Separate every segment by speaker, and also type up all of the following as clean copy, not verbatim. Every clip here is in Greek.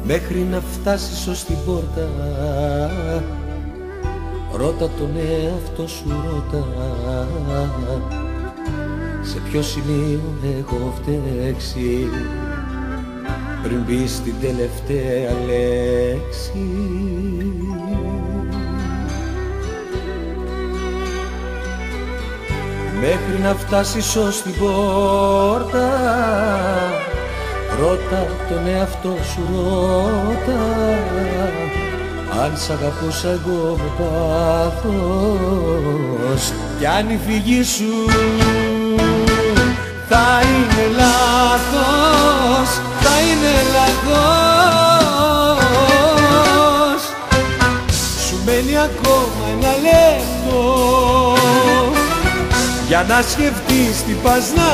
Speaker 1: μέχρι να φτάσεις ως την πόρτα. Ρώτα τον εαυτό σου, ρώτα σε ποιο σημείο έχω φταίξει πριν πεις την τελευταία λέξη. Μέχρι να φτάσεις ως την πόρτα, ρώτα τον εαυτό σου, ρώτα αν σ' αγαπούσα εγώ με πάθος, κι αν η φυγή σου θα είναι λάθος, θα είναι λάθος. Σου μένει ακόμα ένα λεπτό για να σκεφτείς τι πας να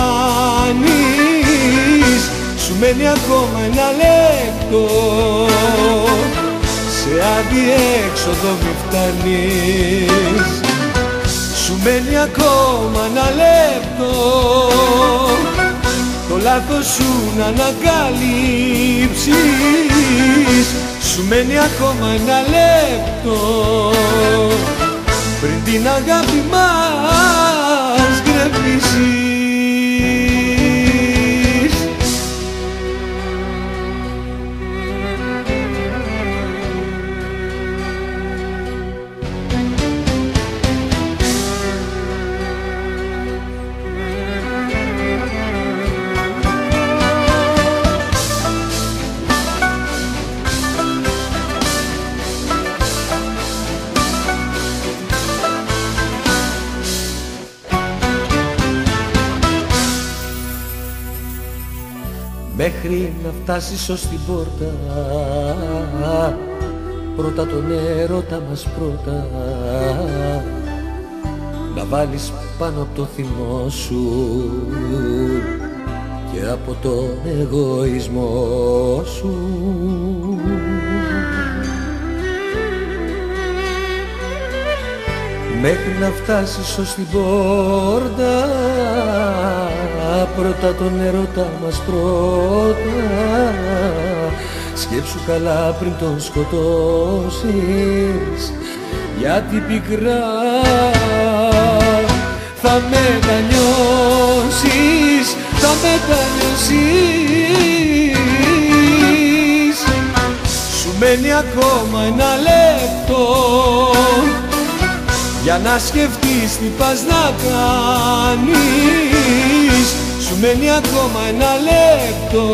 Speaker 1: κάνεις. Σου μένει ακόμα ένα λεπτό, σε αδιέξοδο μη φτάνεις. Σου μένει ακόμα ένα λεπτό, το λάθος σου να ανακαλύψεις. Σου μένει ακόμα ένα λεπτό πριν την αγάπη μας γκρεμίσεις. Μέχρι να φτάσεις ως την πόρτα, πρώτα τον έρωτα μας πρώτα να βάλεις πάνω από το θυμό σου και από τον εγωισμό σου. Μέχρι να φτάσεις ως την πόρτα, πρώτα τον έρωτα μας πρώτα σκέψου καλά πριν τον σκοτώσεις, γιατί πικρά θα μετανιώσεις, θα μετανιώσεις. Σου μένει ακόμα ένα λεπτό για να σκεφτείς τι πας να κάνεις. Σου μένει ακόμα ένα λεπτό,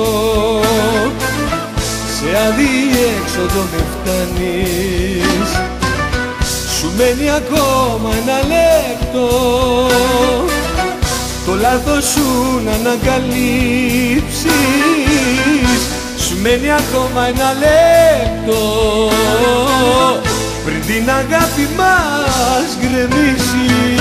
Speaker 1: σε αδιέξοδο μη φτάνεις. Σου μένει ακόμα ένα λεπτό, το λάθος σου να ανακαλύψεις. Σου μένει ακόμα ένα λεπτό πριν την αγάπη μας γκρεμίσεις.